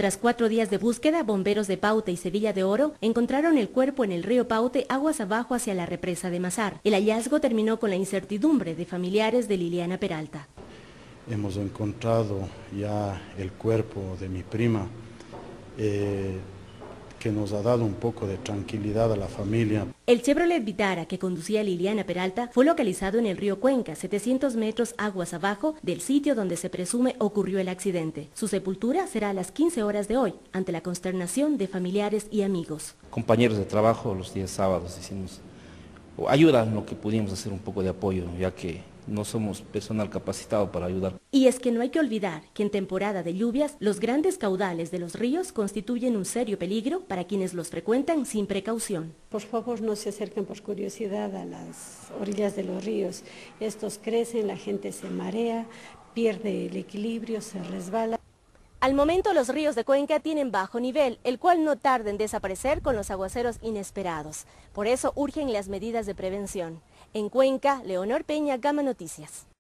Tras 4 días de búsqueda, bomberos de Paute y Sevilla de Oro encontraron el cuerpo en el río Paute aguas abajo hacia la represa de Mazar. El hallazgo terminó con la incertidumbre de familiares de Liliana Peralta. Hemos encontrado ya el cuerpo de mi prima, que nos ha dado un poco de tranquilidad a la familia. El Chevrolet Vitara que conducía Liliana Peralta fue localizado en el río Cuenca, 700 metros aguas abajo del sitio donde se presume ocurrió el accidente. Su sepultura será a las 15 horas de hoy, ante la consternación de familiares y amigos. Compañeros de trabajo los días sábados hicimos ayuda en lo que pudimos hacer, un poco de apoyo, ya que no somos personal capacitado para ayudar. Y es que no hay que olvidar que en temporada de lluvias, los grandes caudales de los ríos constituyen un serio peligro para quienes los frecuentan sin precaución. Por favor, no se acerquen por curiosidad a las orillas de los ríos. Estos crecen, la gente se marea, pierde el equilibrio, se resbala. Al momento los ríos de Cuenca tienen bajo nivel, el cual no tarda en desaparecer con los aguaceros inesperados. Por eso urgen las medidas de prevención. En Cuenca, Leonor Peña, Gama Noticias.